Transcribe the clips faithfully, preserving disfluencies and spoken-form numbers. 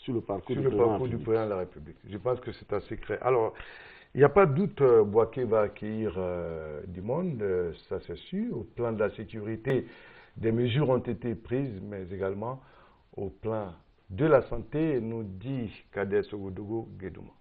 sur le parcours, sur du, le président parcours du président de la République. Je pense que c'est assez clair. Alors, il n'y a pas de doute, euh, Bouaké va accueillir euh, du monde, euh, ça c'est sûr. Au plan de la sécurité, des mesures ont été prises, mais également au plan de la santé, nous dit Kader Sogodogo Guédouma.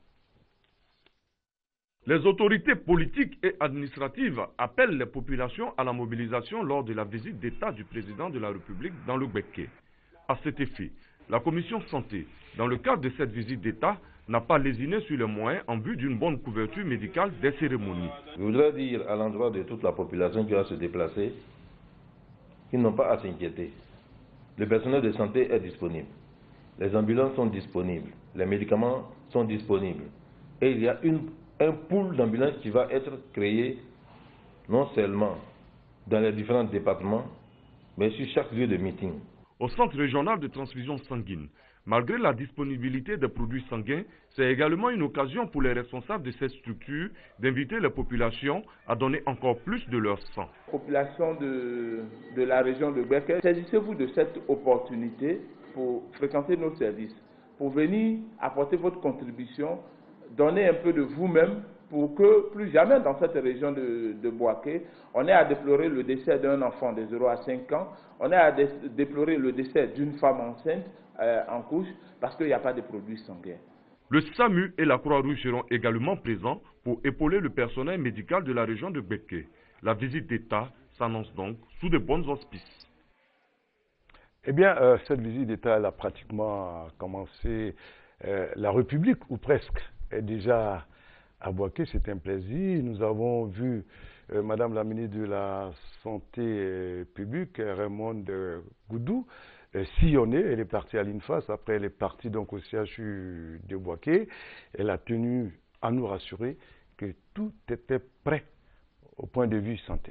Les autorités politiques et administratives appellent les populations à la mobilisation lors de la visite d'État du président de la République dans le Béké. À cet effet, la commission santé, dans le cadre de cette visite d'État, n'a pas lésiné sur les moyens en vue d'une bonne couverture médicale des cérémonies. Je voudrais dire à l'endroit de toute la population qui va se déplacer qu'ils n'ont pas à s'inquiéter. Le personnel de santé est disponible. Les ambulances sont disponibles. Les médicaments sont disponibles. Et il y a une, un pool d'ambulances qui va être créé non seulement dans les différents départements, mais sur chaque lieu de meeting. Au centre régional de transfusion sanguine, malgré la disponibilité des produits sanguins, c'est également une occasion pour les responsables de cette structure d'inviter les populations à donner encore plus de leur sang. Population de, de la région de Béké, saisissez-vous de cette opportunité pour fréquenter nos services, pour venir apporter votre contribution, donner un peu de vous-même pour que plus jamais dans cette région de, de Bouaké, on ait à déplorer le décès d'un enfant de zéro à cinq ans, on ait à dé déplorer le décès d'une femme enceinte euh, en couche parce qu'il n'y a pas de produits sanguins. Le SAMU et la Croix-Rouge seront également présents pour épauler le personnel médical de la région de Béké. La visite d'État s'annonce donc sous de bons auspices. Eh bien, euh, cette visite d'État, elle a pratiquement commencé. Euh, la République, ou presque, est déjà à Bouaké. C'est un plaisir. Nous avons vu euh, Madame la ministre de la Santé euh, publique, Raymond Goudou, euh, sillonner. Elle est partie à l'I N F A S. Après, elle est partie donc au C H U de Bouaké. Elle a tenu à nous rassurer que tout était prêt au point de vue santé.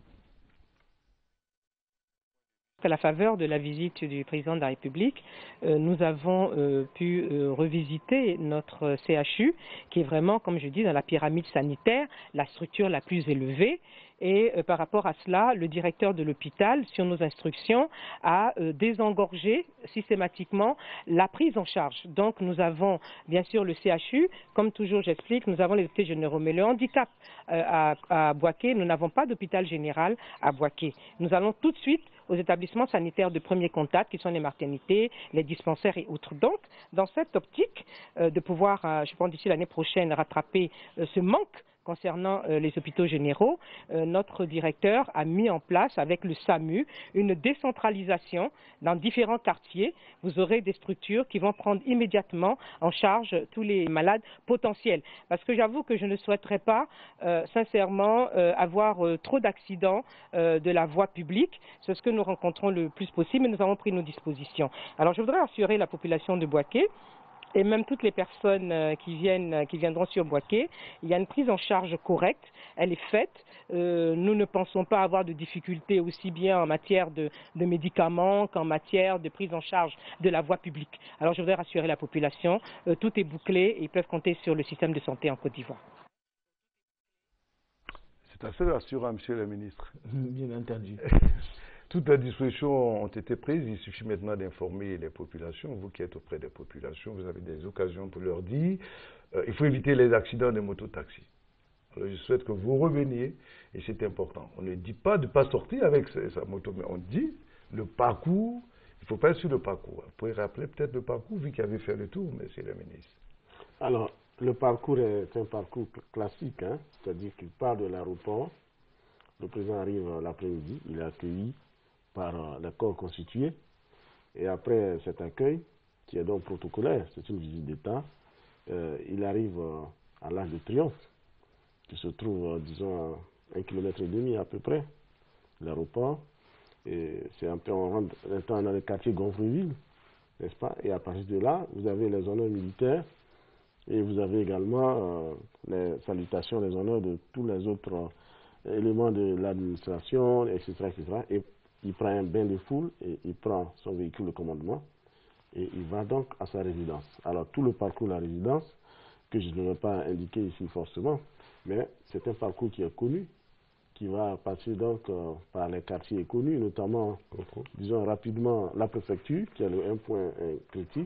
À la faveur de la visite du président de la République, euh, nous avons euh, pu euh, revisiter notre C H U, qui est vraiment, comme je dis, dans la pyramide sanitaire, la structure la plus élevée. Et euh, par rapport à cela, le directeur de l'hôpital, sur nos instructions, a euh, désengorgé systématiquement la prise en charge. Donc nous avons bien sûr le C H U, comme toujours j'explique, nous avons les hôpitaux généraux, mais le handicap euh, à, à Bouaké, nous n'avons pas d'hôpital général à Bouaké. Nous allons tout de suite aux établissements sanitaires de premier contact, qui sont les maternités, les dispensaires et autres. Donc, dans cette optique euh, de pouvoir, euh, je pense d'ici l'année prochaine, rattraper euh, ce manque concernant euh, les hôpitaux généraux, euh, notre directeur a mis en place avec le SAMU une décentralisation dans différents quartiers. Vous aurez des structures qui vont prendre immédiatement en charge tous les malades potentiels. Parce que j'avoue que je ne souhaiterais pas euh, sincèrement euh, avoir euh, trop d'accidents euh, de la voie publique. C'est ce que nous rencontrons le plus possible, mais nous avons pris nos dispositions. Alors je voudrais assurer la population de Bouaké et même toutes les personnes qui viennent, qui viendront sur Bouaké, il y a une prise en charge correcte, elle est faite. Euh, nous ne pensons pas avoir de difficultés aussi bien en matière de, de médicaments qu'en matière de prise en charge de la voie publique. Alors je voudrais rassurer la population, euh, tout est bouclé et ils peuvent compter sur le système de santé en Côte d'Ivoire. C'est assez rassurant, Monsieur le ministre. Bien entendu. Toutes les dispositions ont été prises, il suffit maintenant d'informer les populations. Vous qui êtes auprès des populations, vous avez des occasions pour leur dire euh, il faut éviter les accidents des mototaxis. Alors je souhaite que vous reveniez, et c'est important. On ne dit pas de ne pas sortir avec sa, sa moto, mais on dit le parcours, il ne faut pas être sur le parcours. Vous pouvez rappeler peut-être le parcours, vu qu'il avait fait le tour, Monsieur le ministre. Alors, le parcours est un parcours classique, hein, c'est-à-dire qu'il part de l'aéroport, le président arrive l'après-midi, il est accueilli par les corps constitués, et après cet accueil, qui est donc protocolaire, c'est une visite d'État, euh, il arrive à l'Arc de Triomphe, qui se trouve, disons, à un kilomètre et demi à peu près, l'aéroport, et c'est un peu, on rentre dans le quartier Gonfreville, n'est-ce pas, et à partir de là, vous avez les honneurs militaires, et vous avez également euh, les salutations, les honneurs de tous les autres euh, éléments de l'administration, et cetera, et cetera, et il prend un bain de foule et il prend son véhicule de commandement et il va donc à sa résidence. Alors tout le parcours de la résidence, que je ne vais pas indiquer ici forcément, mais c'est un parcours qui est connu, qui va passer donc euh, par les quartiers connus, notamment, disons rapidement, la préfecture, qui est le un point euh, critique,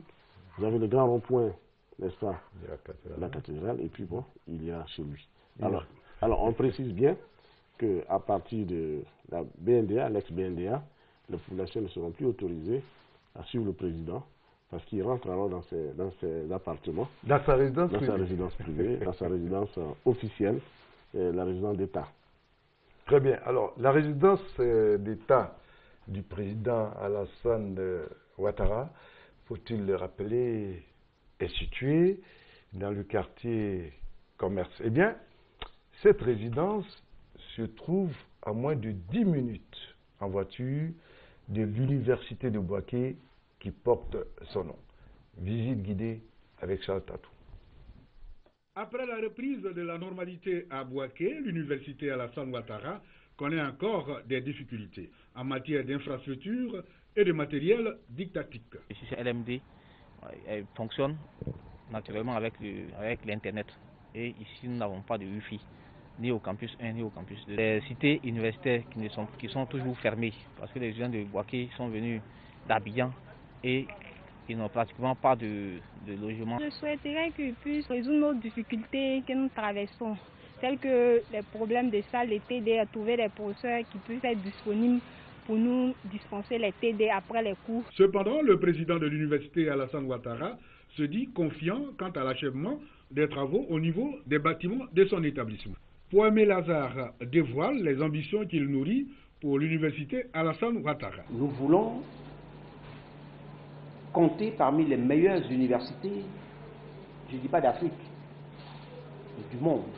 Vous avez le grand rond-point, n'est-ce pas, de la cathédrale. la cathédrale, et puis bon, il y a chez lui. Alors, alors on précise bien qu'à partir de la B N D A, l'ex-B N D A, les populations ne seront plus autorisées à suivre le président, parce qu'il rentre alors dans ses, dans ses appartements, Dans sa résidence dans privée. sa résidence privée, dans sa résidence euh, officielle, euh, la résidence d'État. Très bien. Alors, la résidence euh, d'État du président Alassane euh, Ouattara, faut-il le rappeler, est située dans le quartier Commerce. Eh bien, cette résidence se trouve à moins de dix minutes en voiture de l'université de Bouaké qui porte son nom. Visite guidée avec Charles Tatou. Après la reprise de la normalité à Bouaké, l'université Alassane Ouattara connaît encore des difficultés en matière d'infrastructures et de matériel didactique. Ici, c'est L M D, elle fonctionne naturellement avec l'Internet. Et ici, nous n'avons pas de Wi-Fi, ni au campus un, ni au campus deux. Les cités universitaires qui, ne sont, qui sont toujours fermées, parce que les étudiants de Bouaké sont venus d'Abidjan et ils n'ont pratiquement pas de, de logement. Je souhaiterais qu'ils puissent résoudre nos difficultés que nous traversons, tels que les problèmes de salles, les T D, à trouver des professeurs qui puissent être disponibles pour nous dispenser les T D après les cours. Cependant, le président de l'université Alassane Ouattara se dit confiant quant à l'achèvement des travaux au niveau des bâtiments de son établissement. Poimé Lazare dévoile les ambitions qu'il nourrit pour l'université Alassane Ouattara. Nous voulons compter parmi les meilleures universités, je ne dis pas d'Afrique, mais du monde.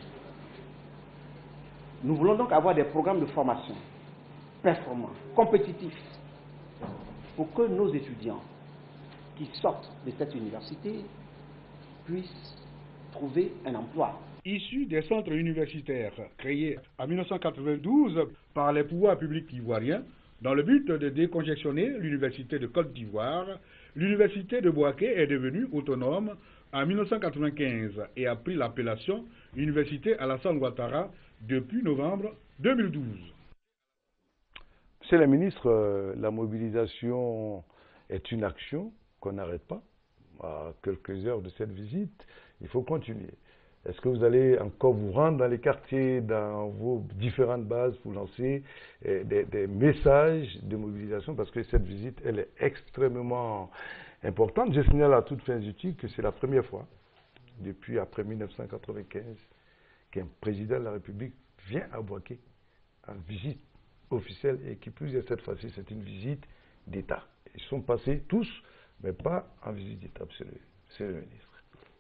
Nous voulons donc avoir des programmes de formation performants, compétitifs, pour que nos étudiants qui sortent de cette université puissent trouver un emploi. Issu des centres universitaires créés en mille neuf cent quatre-vingt-douze par les pouvoirs publics ivoiriens, dans le but de décongestionner l'université de Côte d'Ivoire, l'université de Bouaké est devenue autonome en mille neuf cent quatre-vingt-quinze et a pris l'appellation Université Alassane Ouattara depuis novembre deux mille douze. Monsieur le ministre, euh, la mobilisation est une action qu'on n'arrête pas. À quelques heures de cette visite, il faut continuer. Est-ce que vous allez encore vous rendre dans les quartiers, dans vos différentes bases pour lancer eh, des, des messages de mobilisation? Parce que cette visite, elle est extrêmement importante. Je signale à toute fin utile que c'est la première fois, depuis après mille neuf cent quatre-vingt-quinze, qu'un président de la République vient à Bouaké en visite officielle et qui plus est cette fois-ci, c'est une visite d'État. Ils sont passés tous, mais pas en visite d'État, monsieur le, le ministre.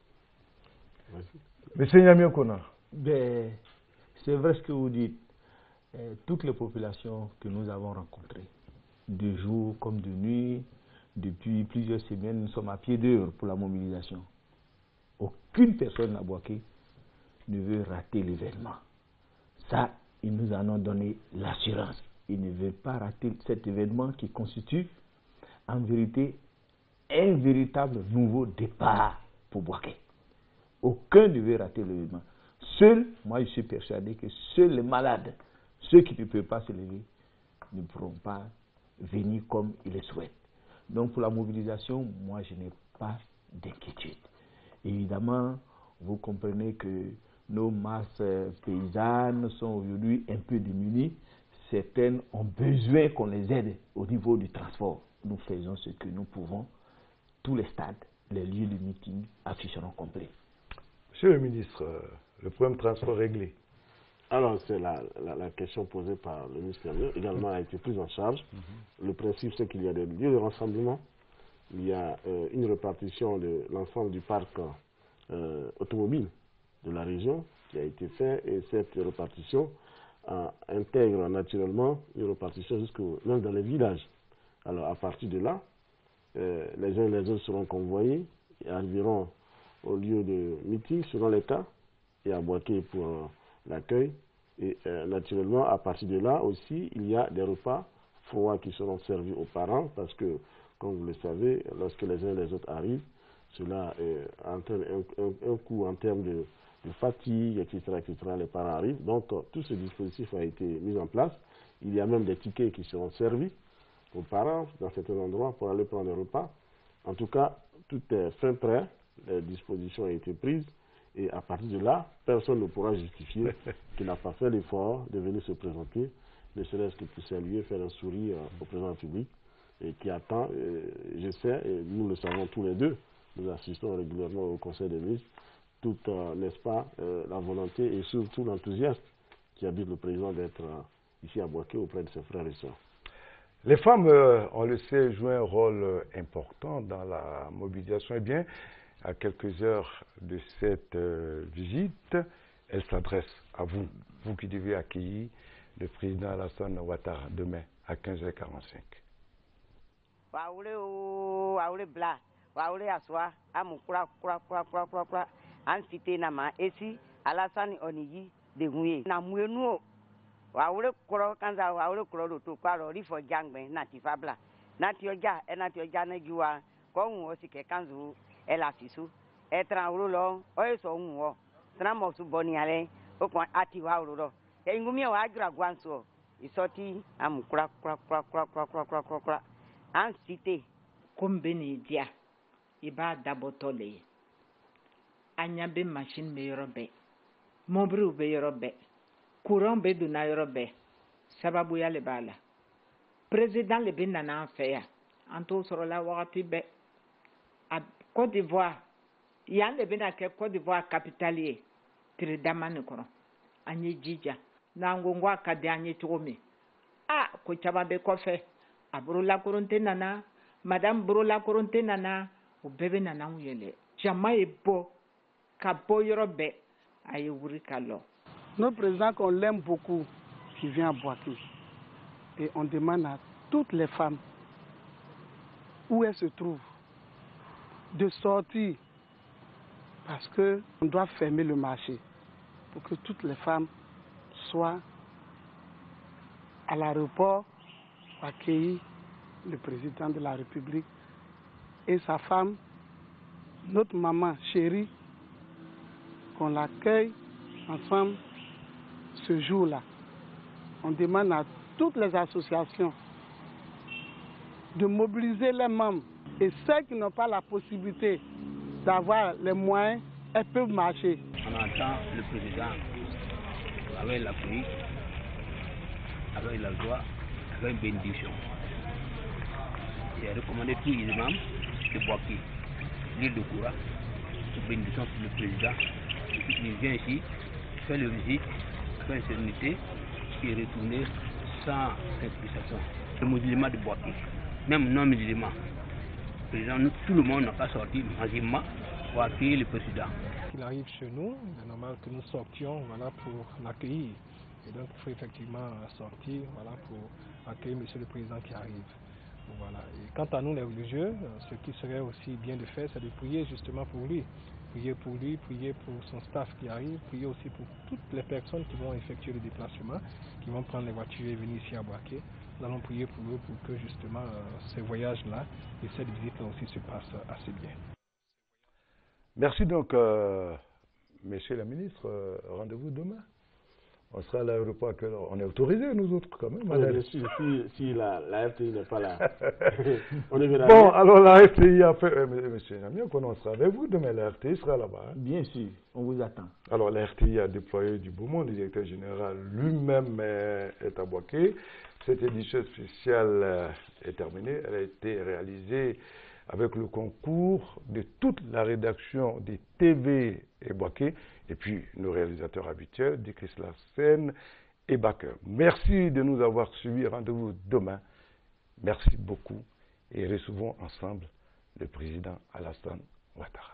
Merci. Monsieur Yamio Kona. Ben, c'est vrai ce que vous dites. Euh, toutes les populations que nous avons rencontrées, de jour comme de nuit, depuis plusieurs semaines, nous sommes à pied d'œuvre pour la mobilisation. Aucune personne à Bouaké ne veut rater l'événement. Ça, ils nous en ont donné l'assurance. Ils ne veulent pas rater cet événement qui constitue en vérité un véritable nouveau départ pour Bouaké. Aucun ne veut rater l'événement. Seuls, moi je suis persuadé que seuls les malades, ceux qui ne peuvent pas se lever, ne pourront pas venir comme ils le souhaitent. Donc pour la mobilisation, moi je n'ai pas d'inquiétude. Évidemment, vous comprenez que nos masses paysannes sont aujourd'hui un peu diminuées. Certaines ont besoin qu'on les aide au niveau du transport. Nous faisons ce que nous pouvons. Tous les stades, les lieux de meeting afficheront complets. Monsieur le ministre, le problème de transport réglé. Alors, c'est la, la, la question posée par le ministre également a été prise en charge. Mm-hmm. Le principe, c'est qu'il y a des lieux de rassemblement. Il y a euh, une répartition de l'ensemble du parc euh, automobile de la région qui a été fait et cette répartition euh, intègre naturellement une répartition jusque même dans les villages. Alors, à partir de là, euh, les uns et les autres seront convoyés et arriveront au lieu de meeting selon les cas et à Bouaké pour euh, l'accueil. Et euh, naturellement, à partir de là aussi, il y a des repas froids qui seront servis aux parents parce que, comme vous le savez, lorsque les uns et les autres arrivent, cela euh, entraîne un, un, un coût en termes de, de fatigue, et cetera, et cetera. Les parents arrivent. Donc, euh, tout ce dispositif a été mis en place. Il y a même des tickets qui seront servis aux parents dans certains endroits pour aller prendre des repas. En tout cas, tout est fin prêt, les dispositions ont été prises, et à partir de là, personne ne pourra justifier qu'il n'a pas fait l'effort de venir se présenter, ne serait-ce que pour saluer, faire un sourire au président de la République, et qui attend, euh, je sais, et nous le savons tous les deux, nous assistons régulièrement au Conseil des ministres, toute, euh, n'est-ce pas, euh, la volonté et surtout l'enthousiasme qui habite le président d'être euh, ici à Bouaké auprès de ses frères et sœurs. Les femmes, euh, on le sait, jouent un rôle euh, important dans la mobilisation. Eh bien, à quelques heures de cette euh, visite, elles s'adressent à vous, vous qui devez accueillir le président Alassane Ouattara demain à quinze heures quarante-cinq. Waule kuro kanza waule kuro lutu kwaro rifo jangbe nati fabla nati oja e nati oja na giwa ko hu o sike kanzu e la fisu e tra urulo o eso hu o tra mo su boni ale o ko ati wa urulo e ngumi wa ajura gwanso isoti am kura kura kura kura kura kura kura kura kura an cité kombe ni dia iba dabotole anya be machine me yorobe mobru be yorobe courant be donna yɔrɔ bɛɛ sababuya le b'a la président le bɛ nana an fɛ yan an t'o sɔrɔla wagati bɛɛ a Côte d'Ivoire yan le bɛna kɛ Côte d'Ivoire capitale ye tile dama nin kɔnɔ an ye jija n'an ko ko a ka di an ye cogo min a ko caman bɛ kɔfɛ a burulakoronte nana madame burulakoronte nana o bɛɛ bɛ nana anw yɛlɛ jama ye bɔ ka bɔ yɔrɔ bɛɛ a ye wuri ka lɔ. Notre président, qu'on l'aime beaucoup, qui vient à Bouaké. Et on demande à toutes les femmes, où elles se trouvent, de sortir. Parce qu'on doit fermer le marché pour que toutes les femmes soient à l'aéroport pour accueillir le président de la République et sa femme, notre maman chérie, qu'on l'accueille ensemble. Ce jour-là, on demande à toutes les associations de mobiliser les membres et ceux qui n'ont pas la possibilité d'avoir les moyens, elles peuvent marcher. On entend le président avec la pluie, avec la joie, avec une bénédiction. J'ai recommandé tous les membres de Bouaké, l'île de Koura, une bénédiction pour le président. Il vient ici, fait le visite. Une sérénité qui est retournée sans explication. Le musulman de Bouaké, même non musulman, tout le monde n'a pas sorti massivement pour accueillir le président. Il arrive chez nous, il est normal que nous sortions voilà, pour l'accueillir. Et donc il faut effectivement sortir voilà, pour accueillir M. le Président qui arrive. Voilà. Et quant à nous les religieux, ce qui serait aussi bien de faire, c'est de prier justement pour lui. Prier pour lui, prier pour son staff qui arrive, prier aussi pour toutes les personnes qui vont effectuer le déplacement, qui vont prendre les voitures et venir ici à Bouaké. Nous allons prier pour eux pour que justement euh, ces voyages-là et cette visite-là aussi se passent assez bien. Merci donc, euh, Monsieur le ministre. Euh, Rendez-vous demain. On sera à l'aéroport, on est autorisé nous autres quand même. Oui, bien sûr, si, si la, la R T I n'est pas là. On est bon, bien. Alors la R T I a fait, euh, monsieur Namien, on sera avec vous demain, la R T I sera là-bas. Hein. Bien sûr, on vous attend. Alors la R T I a déployé du beau monde, le directeur général lui-même est à Bouaké. Cette édition spéciale euh, est terminée, elle a été réalisée avec le concours de toute la rédaction des T V et Bouaké, et puis nos réalisateurs habituels, Dikris Lassen et Baker. Merci de nous avoir suivis. Rendez-vous demain. Merci beaucoup et recevons ensemble le président Alassane Ouattara.